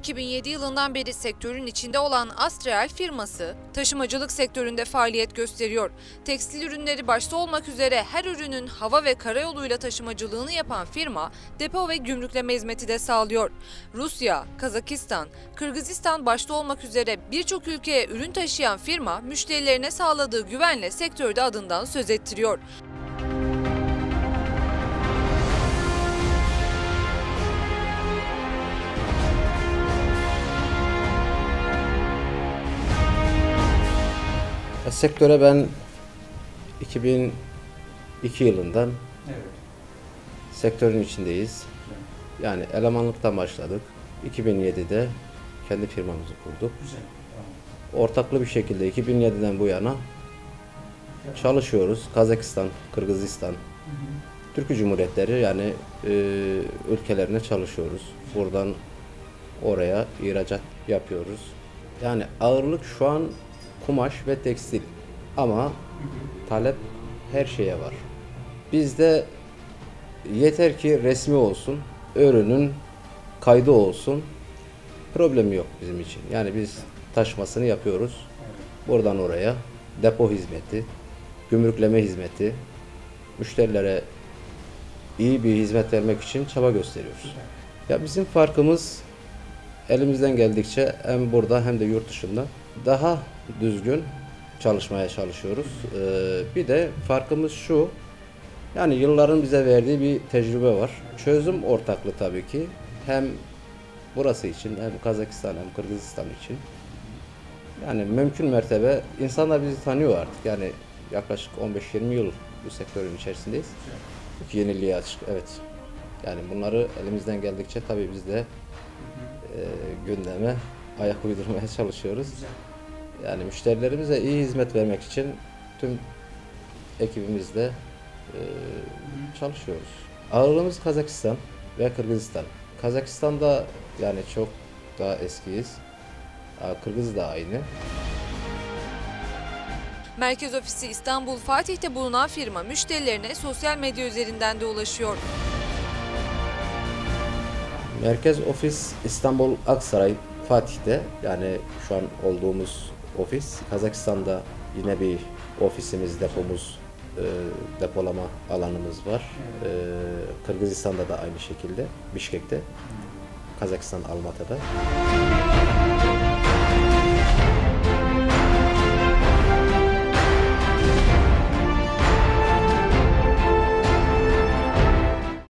2007 yılından beri sektörün içinde olan Astreal firması, taşımacılık sektöründe faaliyet gösteriyor. Tekstil ürünleri başta olmak üzere her ürünün hava ve karayoluyla taşımacılığını yapan firma, depo ve gümrükleme hizmeti de sağlıyor. Rusya, Kazakistan, Kırgızistan başta olmak üzere birçok ülkeye ürün taşıyan firma, müşterilerine sağladığı güvenle sektörde adından söz ettiriyor. Sektöre ben 2002 yılından sektörün içindeyiz. Yani elemanlıktan başladık. 2007'de kendi firmamızı kurduk. Ortaklı bir şekilde 2007'den bu yana çalışıyoruz. Kazakistan, Kırgızistan, Türkiye Cumhuriyetleri yani ülkelerine çalışıyoruz. Buradan oraya ihracat yapıyoruz. Yani ağırlık şu an kumaş ve tekstil ama talep her şeye var. Bizde yeter ki resmi olsun, ürünün kaydı olsun, problemi yok bizim için. Yani biz taşımasını yapıyoruz. Buradan oraya depo hizmeti, gümrükleme hizmeti, müşterilere iyi bir hizmet vermek için çaba gösteriyoruz. Ya bizim farkımız elimizden geldikçe hem burada hem de yurt dışında daha düzgün çalışmaya çalışıyoruz. Bir de farkımız şu, yani yılların bize verdiği bir tecrübe var. Çözüm ortaklığı tabii ki hem burası için hem Kazakistan hem Kırgızistan için. Yani mümkün mertebe insanlar bizi tanıyor artık. Yani yaklaşık 15-20 yıl bu sektörün içerisindeyiz. Yeniliğe açık, evet. Yani bunları elimizden geldikçe tabii biz de gündeme ayak uydurmaya çalışıyoruz. Yani müşterilerimize iyi hizmet vermek için tüm ekibimizle çalışıyoruz. Ağırlığımız Kazakistan ve Kırgızistan. Kazakistan'da yani çok daha eskiyiz. Kırgız da aynı. Merkez ofisi İstanbul Fatih'te bulunan firma müşterilerine sosyal medya üzerinden de ulaşıyor. Merkez ofis İstanbul Aksaray Fatih'te, yani şu an olduğumuz ofis. Kazakistan'da yine bir ofisimiz, depomuz, depolama alanımız var. Kırgızistan'da da aynı şekilde, Bişkek'te, Kazakistan Almatı'da.